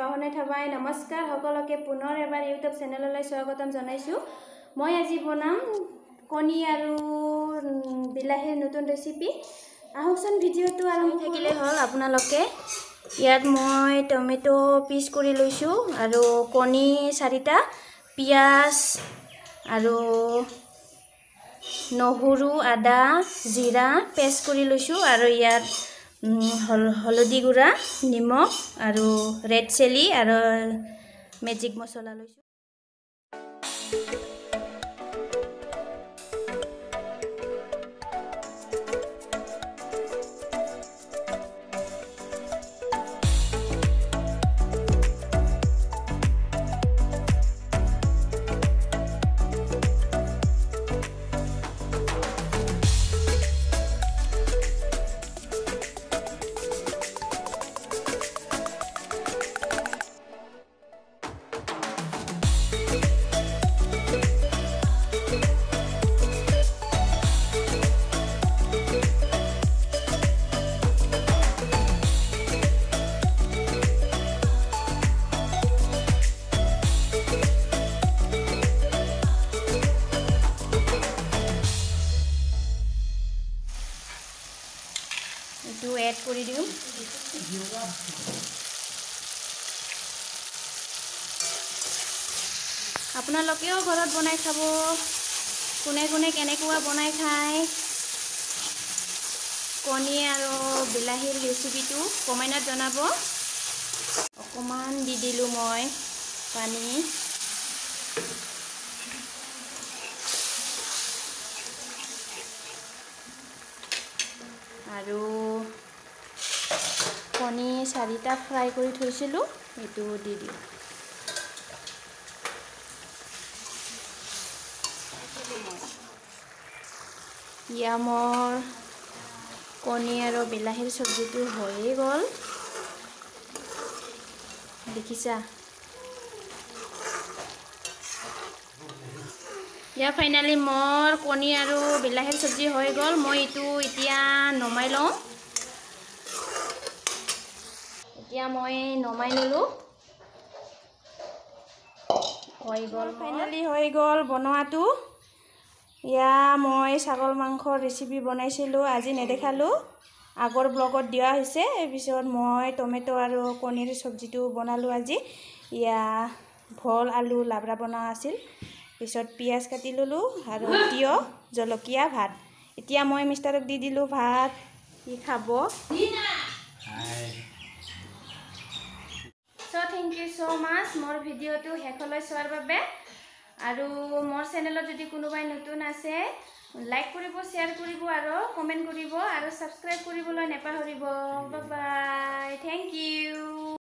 বাহনে থাবাই নমস্কাৰ সকলোকে পুনৰ এবাৰ ইউটিউব চেনেললৈ স্বাগতম জনাইছো। মই আজি বনাম কণী আৰু বিলাহীৰ নতুন ৰেচিপি। আহকচোন ভিডিঅ'টো আৰম্ভ থাকিলে হ'ল। আপোনালোকে ইয়াত মই টমেটো পিচ কৰি লৈছো আৰু কণী 4টা, পিয়াজ আৰু নহৰু, আদা, জিৰা পেষ্ট কৰি লৈছো আৰু ইয়াত হলদি গুড়া, নিমখ আৰু ৰেড চিলি আৰু মেজিক মছলা লৈছো। এইটো এড কৰি দিওঁ। আপোনালোকেও ঘৰত বনাই খাব। কোনে কোনে কেনেকুৱা বনাই খায় কণী আৰু বিলাহীৰ ৰেচিপিটো কমেণ্টত জনাব। অকণমান দি দিলোঁ মই পানী। আৰু কণী 4টা ফ্ৰাই কৰি থৈছিলোঁ, এইটো দি দিওঁ। ইয়া মোৰ কণী আৰু বিলাহীৰ চব্জিটো হৈয়ে গ'ল, দেখিছা। ইয়া ফাইনালি মোৰ কণী আৰু বিলাহীৰ চব্জি হৈ গ'ল। মই এইটো এতিয়া নমাই লওঁ। এতিয়া মই নমাই ললোঁ। হৈ গ'ল, ফাইনালি হৈ গ'ল বনোৱাটো। ইয়া মই ছাগল মাংসৰ ৰেচিপি বনাইছিলোঁ, আজি নেদেখালোঁ, আগৰ ব্লগত দিয়া হৈছে। পিছত মই টমেটো আৰু কণীৰ চব্জিটো বনালোঁ আজি। ইয়া ভোল আলু লাবৰা বনোৱা আছিল। পিছত পিঁয়াজ কাটি ল'লোঁ আৰু তিয়ঁহ, জলকীয়া, ভাত। এতিয়া মই মিষ্টাৰক দি দিলোঁ ভাত, সি খাব। চ' থেংক ইউ ছ' মাছ মোৰ ভিডিঅ'টো শেষলৈ চোৱাৰ বাবে। আৰু মোৰ চেনেলত যদি কোনোবাই নতুন আছে লাইক কৰিব, শ্বেয়াৰ কৰিব আৰু কমেণ্ট কৰিব আৰু ছাবস্ক্ৰাইব কৰিবলৈ নাপাহৰিব। Bye bye, thank U.